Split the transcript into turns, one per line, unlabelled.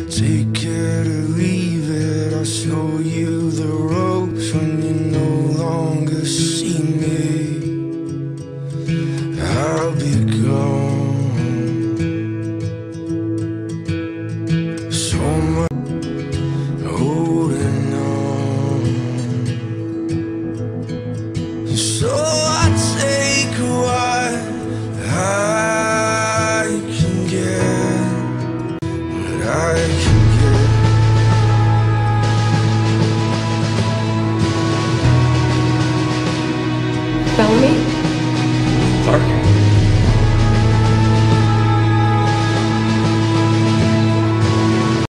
Take care to leave it. I'll show you the ropes when you no longer see me. I'll be gone. So much holding on. So